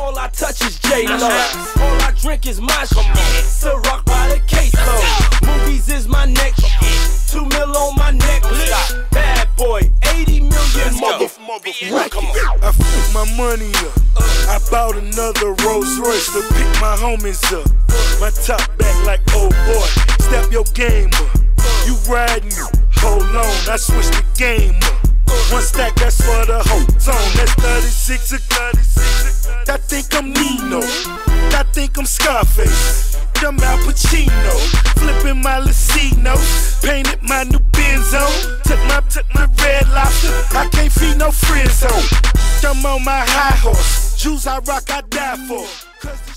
all I touch is J-Lo. All I drink is my shit. Ciroc by the caseload. Movies is my next shit. 2 mil on my necklace. Bad boy, 80 million motherfucker. I put my money up. I bought another Rolls Royce to pick my homies up. My top back like, oh boy, step your game up. You riding, hold on, I switched the game up. One stack, that's for the whole zone. That's 36 or 36. I think I'm Nino. I think I'm Scarface. I'm Al Pacino. Flipping my Lucino. Painted my new Benzo. Took my red lobster. I can't feed no friends, so I'm on my high horse. Shoes I rock, I die for.